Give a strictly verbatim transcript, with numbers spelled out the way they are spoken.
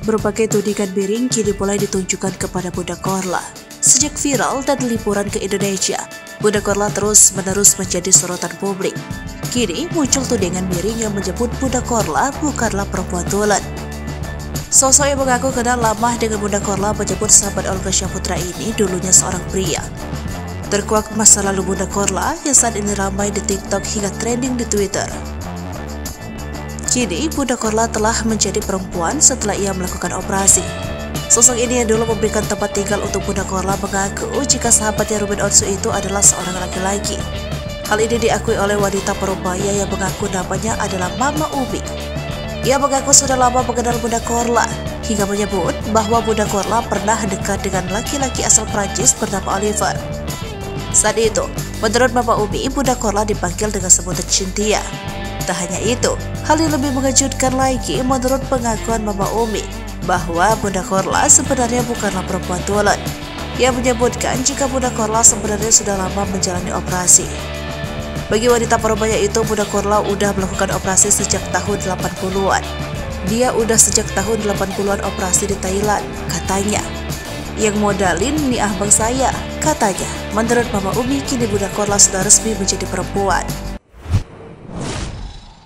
Berbagai tudingan miring kini mulai ditunjukkan kepada Bunda Korla. Sejak viral dan liburan ke Indonesia, Bunda Korla terus-menerus menjadi sorotan publik. Kini muncul tudingan miring yang menyebut Bunda Korla bukanlah perempuan tulen. Sosok yang mengaku kenal lama dengan Bunda Korla menyebut sahabat Olga Syahputra ini dulunya seorang pria. Terkuak masa lalu Bunda Korla yang saat ini ramai di TikTok hingga trending di Twitter. Kini Bunda Korla telah menjadi perempuan setelah ia melakukan operasi. Sosok ini yang dulu memberikan tempat tinggal untuk Bunda Korla mengaku jika sahabatnya Ruben Onsu itu adalah seorang laki-laki. Hal ini diakui oleh wanita parubaya yang mengaku namanya adalah Mama Umi. Ia mengaku sudah lama mengenal Bunda Korla, hingga menyebut bahwa Bunda Korla pernah dekat dengan laki-laki asal Prancis bernama Oliver. Saat itu, menurut Mama Umi, Bunda Korla dipanggil dengan sebutan Cynthia. Tak hanya itu, hal yang lebih mengejutkan lagi menurut pengakuan Mama Umi, bahwa Bunda Korla sebenarnya bukanlah perempuan tulen. Ia menyebutkan jika Bunda Korla sebenarnya sudah lama menjalani operasi. Bagi wanita parubaya itu, Bunda Korla udah melakukan operasi sejak tahun delapan puluhan. Dia udah sejak tahun delapan puluhan operasi di Thailand, katanya. Yang modalin nih abang saya, katanya. Menurut Mama Umi, kini Bunda Korla sudah resmi menjadi perempuan.